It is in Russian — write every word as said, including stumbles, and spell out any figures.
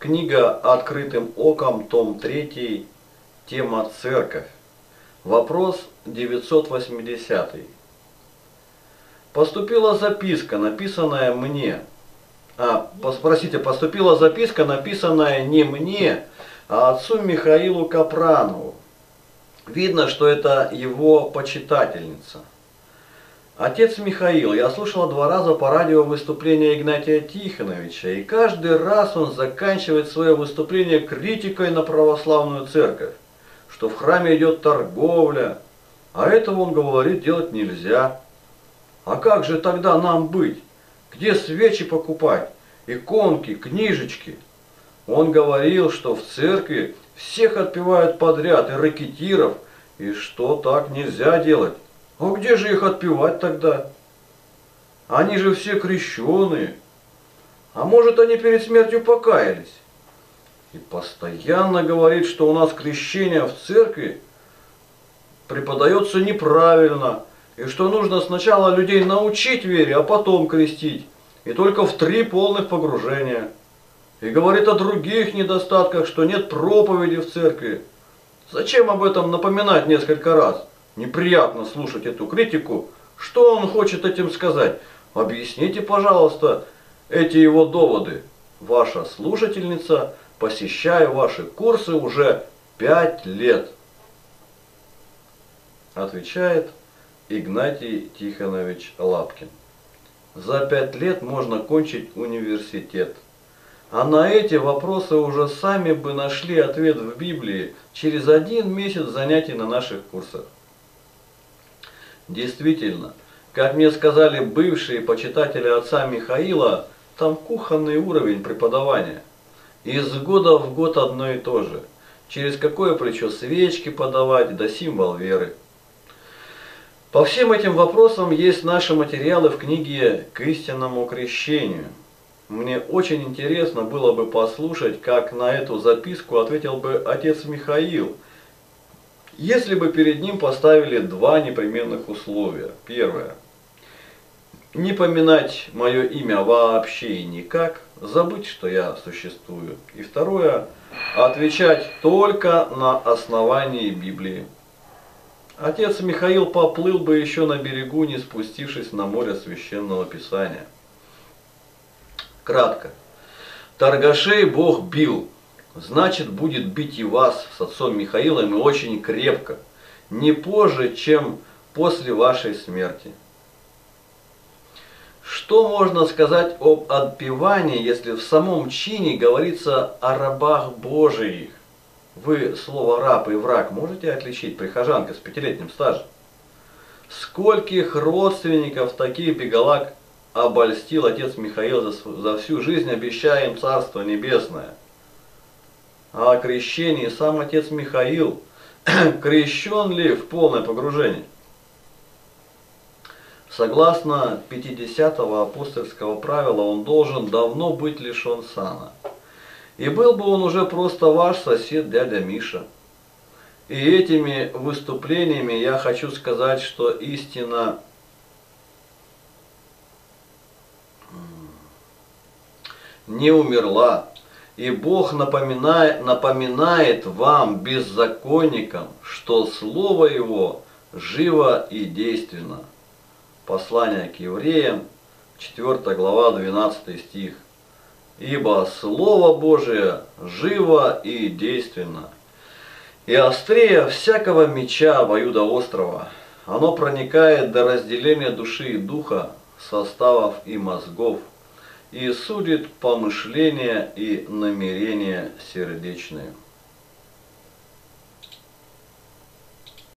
Книга «Открытым оком», том три, тема «Церковь». Вопрос девятьсот восьмидесятый. Поступила записка, написанная мне. А, спросите, поступила записка, написанная не мне, а отцу Михаилу Капранову. Видно, что это его почитательница. Отец Михаил, я слушала два раза по радио выступление Игнатия Тихоновича, и каждый раз он заканчивает свое выступление критикой на православную церковь, что в храме идет торговля, а этого, он говорит, делать нельзя. А как же тогда нам быть? Где свечи покупать, иконки, книжечки? Он говорил, что в церкви всех отпевают подряд, и рэкетиров, и что так нельзя делать. А где же их отпевать тогда? Они же все крещеные. А может, они перед смертью покаялись? И постоянно говорит, что у нас крещение в церкви преподается неправильно, и что нужно сначала людей научить вере, а потом крестить, и только в три полных погружения. И говорит о других недостатках, что нет проповеди в церкви. Зачем об этом напоминать несколько раз? Неприятно слушать эту критику. Что он хочет этим сказать? Объясните, пожалуйста, эти его доводы. Ваша слушательница, посещаю ваши курсы уже пять лет. Отвечает Игнатий Тихонович Лапкин. За пять лет можно кончить университет. А на эти вопросы уже сами бы нашли ответ в Библии через один месяц занятий на наших курсах. Действительно, как мне сказали бывшие почитатели отца Михаила, там кухонный уровень преподавания. Из года в год одно и то же. Через какое плечо свечки подавать, да символ веры. По всем этим вопросам есть наши материалы в книге «К истинному крещению». Мне очень интересно было бы послушать, как на эту записку ответил бы отец Михаил, если бы перед ним поставили два непременных условия. Первое. Не поминать мое имя вообще и никак, забыть, что я существую. И второе. Отвечать только на основании Библии. Отец Михаил поплыл бы еще на берегу, не спустившись на море священного писания. Кратко. Торгашей Бог бил, значит, будет бить и вас с отцом Михаилом, и очень крепко, не позже, чем после вашей смерти. Что можно сказать об отпевании, если в самом чине говорится о рабах Божиих? Вы слово «раб» и «враг» можете отличить, прихожанка с пятилетним стажем? Скольких родственников таких бегалак обольстил отец Михаил за, за всю жизнь, обещая им Царство Небесное? А о крещении сам отец Михаил крещен ли в полное погружение? Согласно пятидесятого апостольского правила, он должен давно быть лишен сана. И был бы он уже просто ваш сосед дядя Миша. И этими выступлениями я хочу сказать, что истина не умерла. И Бог напоминает, напоминает вам, беззаконникам, что Слово Его живо и действенно. Послание к евреям, четвёртая глава, двенадцатый стих. Ибо Слово Божие живо и действенно, и острее всякого меча обоюдоострого. Оно проникает до разделения души и духа, составов и мозгов, и судит помышления и намерения сердечные.